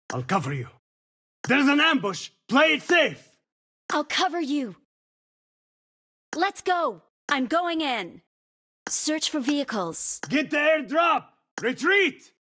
I'll cover you. There's an ambush. Play it safe. I'll cover you. Let's go. I'm going in. Search for vehicles. Get the airdrop. Retreat.